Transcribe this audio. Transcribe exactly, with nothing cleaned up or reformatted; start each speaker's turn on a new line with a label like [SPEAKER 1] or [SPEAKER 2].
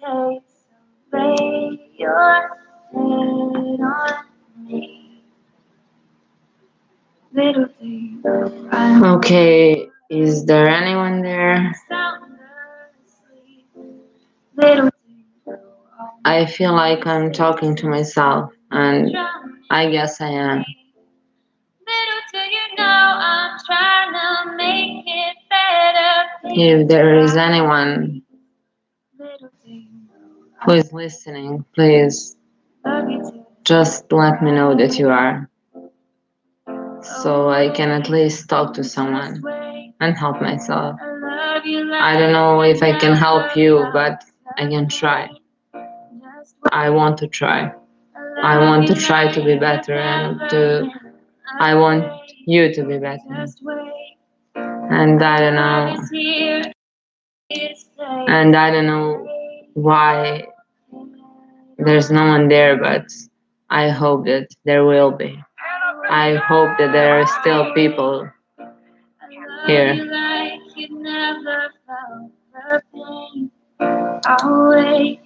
[SPEAKER 1] Okay, is there anyone there? I feel like I'm talking to myself, and I guess I am. If there is anyone who is listening, please just let me know that you are, so I can at least talk to someone and help myself. I don't know if I can help you, but I can try. I want to try. I want to try to be better, and to I want you to be better. And I don't know. And I don't know why there's no one there, but I hope that there will be. I hope that there are still people here.